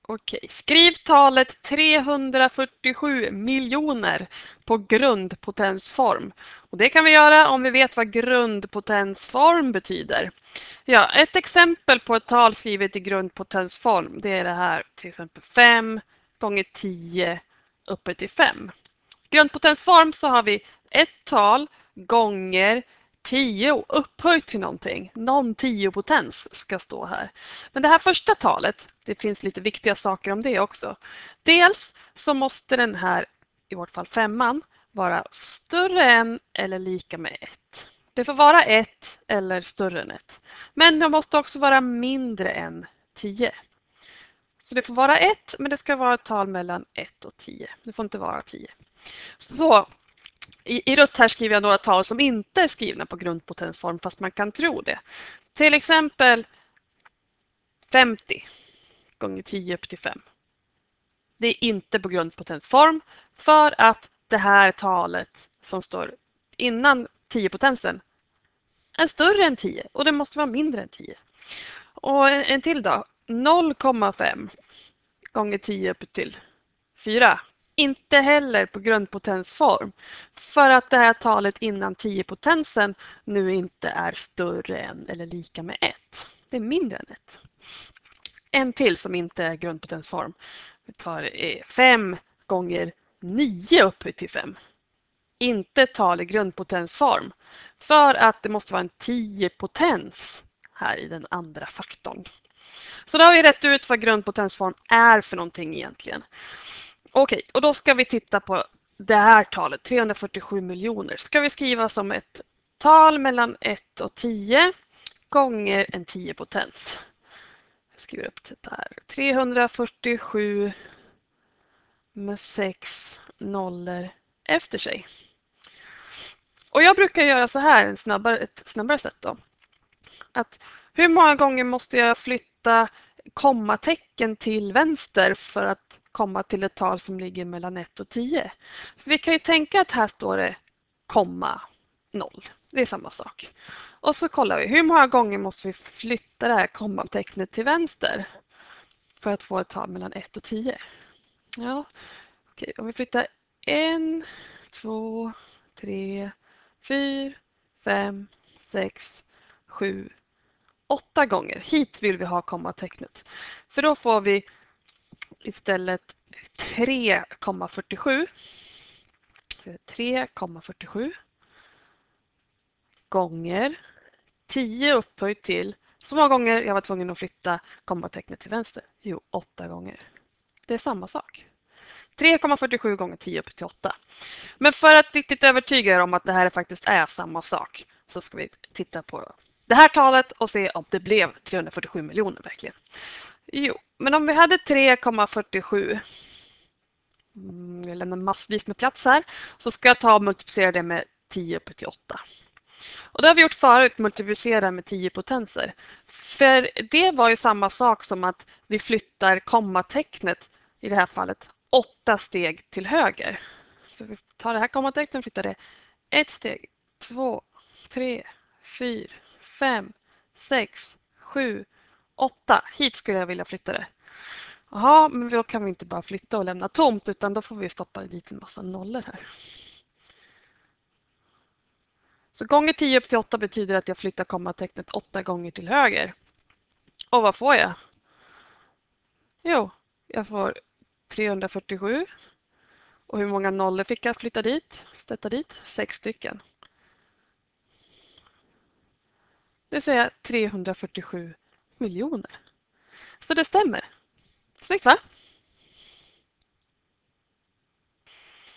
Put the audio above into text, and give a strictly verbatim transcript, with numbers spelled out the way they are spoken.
Okej, skriv talet trehundrafyrtiosju miljoner på grundpotensform. Och det kan vi göra om vi vet vad grundpotensform betyder. Ja, ett exempel på ett tal skrivet i grundpotensform, det är det här, till exempel fem gånger tio uppe till fem. Grundpotensform så har vi ett tal gånger tio upphöjt till någonting. Någon tiopotens ska stå här. Men det här första talet, det finns lite viktiga saker om det också. Dels så måste den här, i vårt fall femman, vara större än eller lika med ett. Det får vara ett eller större än ett. Men det måste också vara mindre än tio. Så det får vara ett, men det ska vara ett tal mellan ett och tio. Det får inte vara tio. Så i, i rött här skriver jag några tal som inte är skrivna på grundpotensform fast man kan tro det. Till exempel femtio gånger tio upp till fem. Det är inte på grundpotensform för att det här talet som står innan tio-potensen är större än tio och det måste vara mindre än tio. Och en till då, noll komma fem gånger tio upp till fyra. Inte heller på grundpotensform för att det här talet innan tio-potensen nu inte är större än eller lika med ett. Det är mindre än ett. En till som inte är grundpotensform. Vi tar fem gånger nio upphöjt till fem. Inte ett tal i grundpotensform för att det måste vara en tio-potens här i den andra faktorn. Så då har vi rätt ut vad grundpotensform är för någonting egentligen. Okej, och då ska vi titta på det här talet, trehundrafyrtiosju miljoner. Ska vi skriva som ett tal mellan ett och tio gånger en tio-potens. Jag skriver upp det här. trehundrafyrtiosju med sex nollor efter sig. Och jag brukar göra så här, en snabbare, ett snabbare sätt då. Att hur många gånger måste jag flytta kommatecken till vänster för att komma till ett tal som ligger mellan ett och tio? För vi kan ju tänka att här står det komma noll. Det är samma sak. Och så kollar vi hur många gånger måste vi flytta det här kommatecknet till vänster för att få ett tal mellan ett och tio. Ja, okej. Om vi flyttar en, två, tre, fyra, fem, sex, sju, åtta gånger. Hit vill vi ha kommatecknet. För då får vi istället tre komma fyrtiosju. tre komma fyrtiosju gånger tio upphöjt till, så många gånger jag var tvungen att flytta kommatecknet till vänster? Jo, åtta gånger. Det är samma sak. tre komma fyrtiosju gånger tio upp till åtta. Men för att riktigt övertyga er om att det här faktiskt är samma sak så ska vi titta på det här talet och se om det blev trehundrafyrtiosju miljoner verkligen. Jo, men om vi hade tre komma fyrtiosju, jag lämnar massvis med plats här, så ska jag ta och multiplicera det med tio upp till åtta. Och det har vi gjort förut, multiplicera med tio potenser. För det var ju samma sak som att vi flyttar kommatecknet, i det här fallet, åtta steg till höger. Så vi tar det här kommatecknet och flyttar det ett steg, två, tre, fyra, fem, sex, sju, åtta. Hit skulle jag vilja flytta det. Jaha, men då kan vi inte bara flytta och lämna tomt utan då får vi stoppa dit en massa nollor här. Så gånger tio upp till åtta betyder att jag flyttar kommatecknet åtta gånger till höger. Och vad får jag? Jo, jag får trehundrafyrtiosju. Och hur många nollor fick jag flytta dit? Sätta dit? Sex stycken. Det vill säga trehundrafyrtiosju miljoner. Så det stämmer. Snyggt va?